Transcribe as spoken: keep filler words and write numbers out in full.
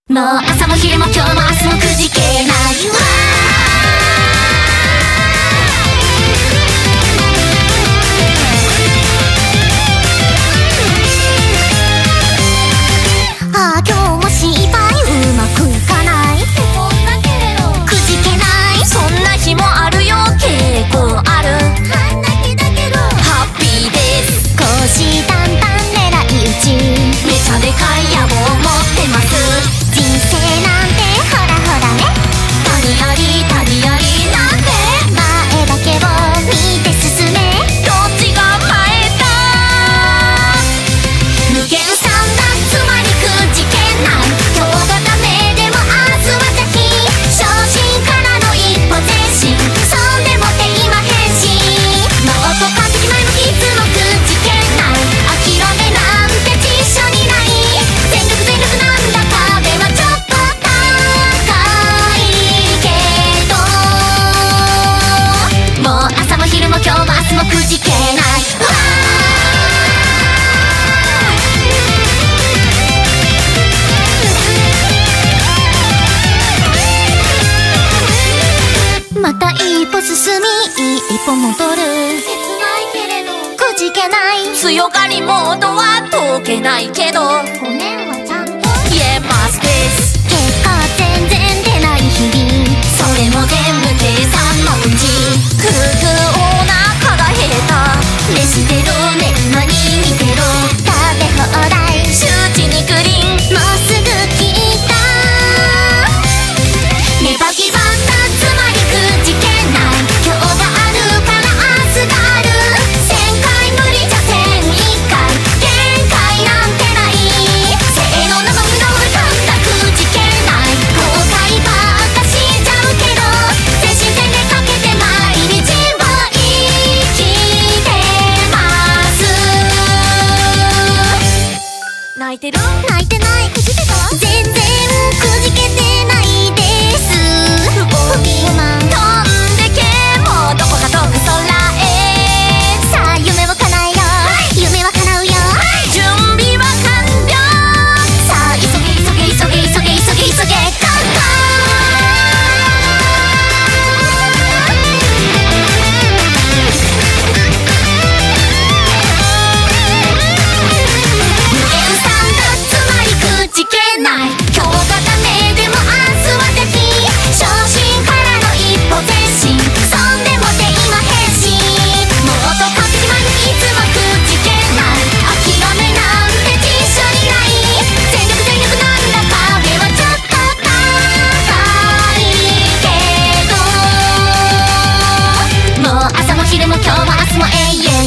もう朝も昼も今日も明日もくじけないわ。ああ今日も失敗うまくいかない、くじけない、そんな日もあるよ、結構ある。ハッピーです、虎視眈々狙い撃ち、めちゃでかい野望持ってます。人生なんてほらほらね、谷あり谷ありなんて、前だけを見て進め、どっちが前だ。無限さんだ、つまりくじけない。今日がダメでも明日はじゃき、昇進からの一歩前進、そんでもって今変身。もっと完璧前もいつもくじけない。諦めなんて辞書にない。全力全力なんだ、壁はちょっと高いけど、もう朝も昼も今日も明日もくじけないわ。また一歩進み一歩戻る、切ないけれどくじけない。強がりモードは解けないけど、ごめんはちゃんと言えますです。結果全然出ない日々、それも全部計算のうち。ふうふうお腹が減った、飯テロねん何見てろ、食べ放題周知にクリン、もうすぐ聞いた。ネバギバンだ、つまりくじけない。今日があるから明日がある、せんかい無理じゃせんいっかい、限界なんてない。せーの生身の浮かんだ、くじけない。後悔ばっかしちゃうけど、全身全霊かけて毎日を生きてます。泣いてる？泣いてない。くじけた？全然くじけてないです。不満飛んでけ、もうどこか遠く空へ。さあ夢を叶えよう、夢は叶うよ、準備は完了。さあ急げ急げ急げ急げ急げ急げ、乾杯。無限さんだ、つまりくじけない。今日がダメでも明日はじゃき、昇進からの一歩前進、そんでもって今変身。もっと完璧前にいつもくじけない。諦めなんて辞書にない。全力全力なんだ、壁はちょっと高いけど、もう朝も昼も今日も明日も永遠